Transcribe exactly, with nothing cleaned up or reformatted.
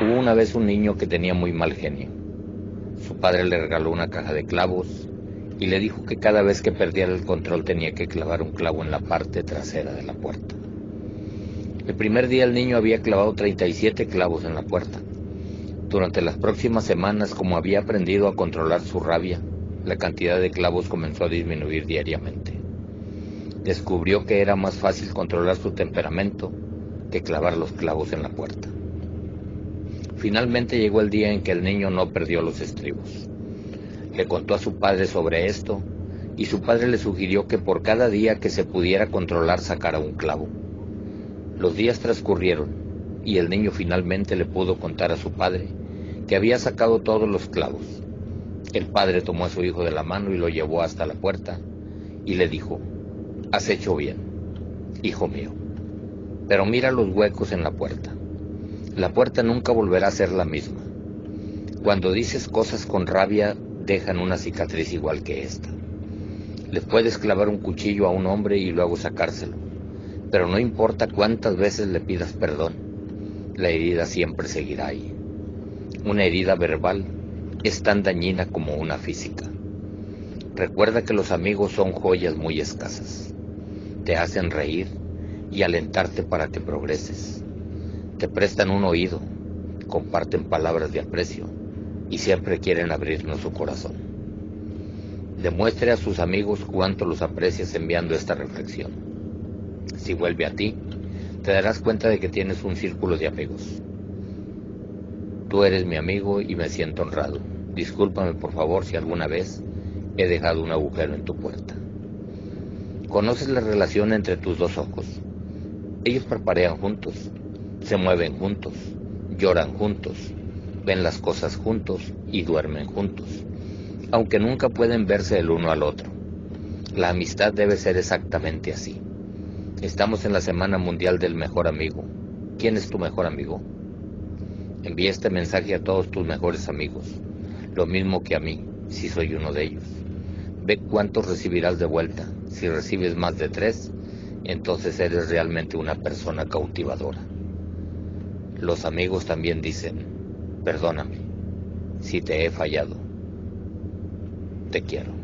Hubo una vez un niño que tenía muy mal genio. Su padre le regaló una caja de clavos y le dijo que cada vez que perdiera el control tenía que clavar un clavo en la parte trasera de la puerta. El primer día el niño había clavado treinta y siete clavos en la puerta. Durante las próximas semanas, como había aprendido a controlar su rabia, la cantidad de clavos comenzó a disminuir diariamente. Descubrió que era más fácil controlar su temperamento que clavar los clavos en la puerta. Finalmente llegó el día en que el niño no perdió los estribos. Le contó a su padre sobre esto y su padre le sugirió que por cada día que se pudiera controlar sacara un clavo. Los días transcurrieron y el niño finalmente le pudo contar a su padre que había sacado todos los clavos. El padre tomó a su hijo de la mano y lo llevó hasta la puerta y le dijo: «Has hecho bien, hijo mío, pero mira los huecos en la puerta. La puerta nunca volverá a ser la misma. Cuando dices cosas con rabia, dejan una cicatriz igual que esta. Le puedes clavar un cuchillo a un hombre y luego sacárselo, pero no importa cuántas veces le pidas perdón, la herida siempre seguirá ahí. Una herida verbal es tan dañina como una física. Recuerda que los amigos son joyas muy escasas. Te hacen reír y alentarte para que progreses. Te prestan un oído, comparten palabras de aprecio y siempre quieren abrirnos su corazón». Demuestre a sus amigos cuánto los aprecias enviando esta reflexión. Si vuelve a ti, te darás cuenta de que tienes un círculo de amigos. Tú eres mi amigo y me siento honrado. Discúlpame por favor si alguna vez he dejado un agujero en tu puerta. ¿Conoces la relación entre tus dos ojos? Ellos parpadean juntos, se mueven juntos, lloran juntos, ven las cosas juntos y duermen juntos, aunque nunca pueden verse el uno al otro. La amistad debe ser exactamente así. Estamos en la Semana Mundial del Mejor Amigo. ¿Quién es tu mejor amigo? Envía este mensaje a todos tus mejores amigos, lo mismo que a mí, si soy uno de ellos. Ve cuántos recibirás de vuelta. Si recibes más de tres, entonces eres realmente una persona cautivadora. Los amigos también dicen: perdóname si te he fallado. Te quiero.